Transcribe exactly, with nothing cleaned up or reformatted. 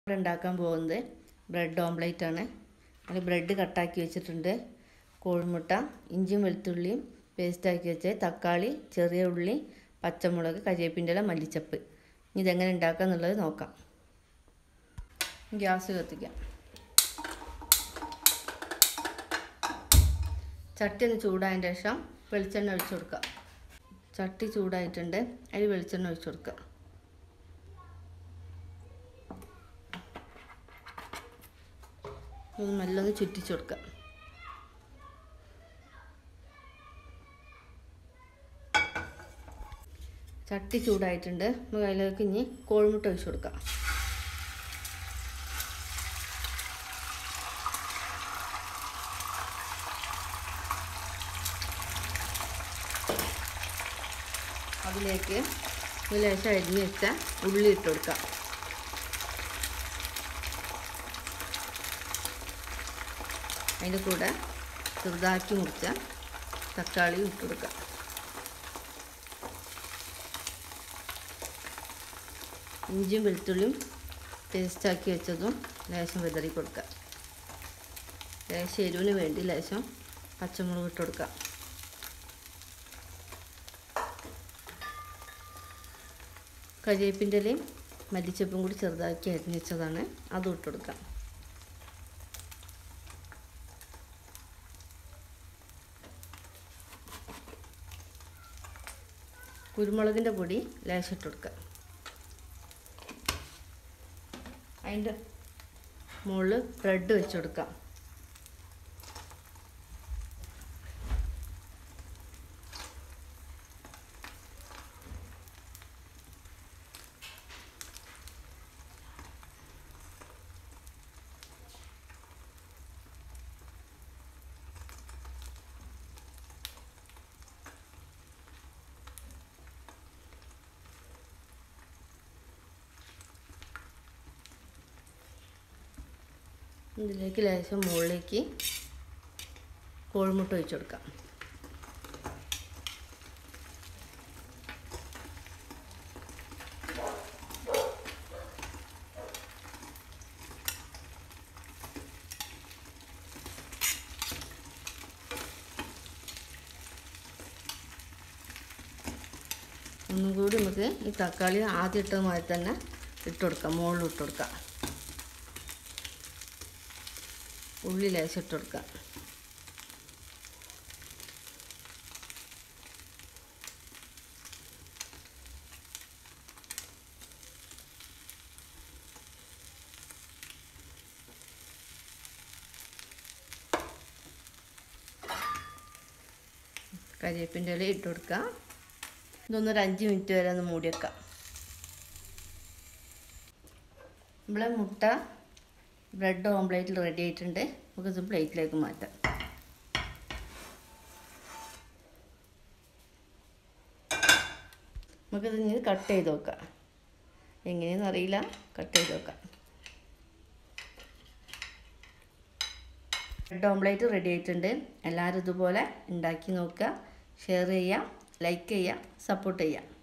ഇവിടെ ഉണ്ടാക്കാൻ പോകുന്നത് ബ്രെഡ് ഓംലേറ്റ് ആണ്. അതിൽ ബ്രെഡ് കട്ടാക്കി വെച്ചിട്ടുണ്ട്, കോഴിമുട്ട, ഇഞ്ചിയും വെളുത്തുള്ളിയും പേസ്റ്റാക്കി വെച്ച്, തക്കാളി, ചെറിയ ഉള്ളി, പച്ചമുളക്, കരിവേപ്പിൻ്റെ ഇല, മല്ലിച്ചപ്പ്. ഇനി ഇതെങ്ങനെ ഉണ്ടാക്കുക എന്നുള്ളത് നോക്കാം. ഗ്യാസ് കത്തിക്കാം. ചട്ടി ഒന്ന് ചൂടായതിന് ശേഷം വെളിച്ചെണ്ണ ഒഴിച്ചു കൊടുക്കുക. ചട്ടി ചൂടായിട്ടുണ്ട്, അതിൽ വെളിച്ചെണ്ണ ഒഴിച്ചു കൊടുക്കുക. ഒന്ന് നല്ലൊന്ന് ചുറ്റിച്ചു കൊടുക്കുക. ചട്ടി ചൂടായിട്ടുണ്ട്, നമുക്ക് അതിലേക്ക് ഇനി കോഴിമുട്ട ഒഴിച്ചു കൊടുക്കാം. അതിലേക്ക് ലേശം അരിഞ്ഞ് വെച്ച ഉള്ളി ഇട്ട് കൊടുക്കാം. അതിൻ്റെ കൂടെ ചെറുതാക്കി മുറിച്ച തക്കാളി ഇട്ട് കൊടുക്കാം. ഇഞ്ചിയും വെളുത്തുള്ളിയും പേസ്റ്റാക്കി വെച്ചതും ലേശം വിതറി കൊടുക്കുക. ലേശം എരിവിന് വേണ്ടി ലേശം പച്ചമുളക് ഇട്ട് കൊടുക്കാം. കരിവേപ്പിൻ്റെ ഇലയും മല്ലിച്ചപ്പും കൂടി ചെറുതാക്കി അരിഞ്ഞ് വെച്ചതാണ്, അതും ഇട്ട് കൊടുക്കാം. കുരുമുളകിൻ്റെ പൊടി ലേശം ഇട്ട് കൊടുക്കുക. അതിൻ്റെ മുകളിൽ ബ്രെഡ് വെച്ച് കൊടുക്കാം. ഇതിലേക്ക് ലേശം മുകളിലേക്ക് കോഴിമുട്ട ഒഴിച്ചു കൊടുക്കാം. ഒന്നും കൂടി നമുക്ക് ഈ തക്കാളി ആദ്യം ഇട്ട മാതിരി തന്നെ ഇട്ട് കൊടുക്കാം, മുകളിൽ ഇട്ട് കൊടുക്കാം. ഉള്ളി ലേശം ഇട്ട് കൊടുക്കാം. കരിവേപ്പിൻ്റെ ഇല ഇട്ട് കൊടുക്കാം. ഇതൊന്നൊരു അഞ്ച് മിനിറ്റ് വരെ ഒന്ന് മൂടി വെക്കാം. നമ്മളെ മുട്ട ബ്രെഡ് ഓംലേറ്റിൽ റെഡി ആയിട്ടുണ്ട്. നമുക്കിത് പ്ലേറ്റിലേക്ക് മാറ്റാം. നമുക്കിത് ഇനി കട്ട് ചെയ്ത് നോക്കാം. എങ്ങനെയെന്ന് അറിയില്ല, കട്ട് ചെയ്ത് നോക്കാം. ബ്രെഡ് ഓംലേറ്റ് റെഡി ആയിട്ടുണ്ട്. എല്ലാവരും ഇതുപോലെ ഉണ്ടാക്കി നോക്കുക. ഷെയർ ചെയ്യുക, ലൈക്ക് ചെയ്യുക, സപ്പോർട്ട് ചെയ്യുക.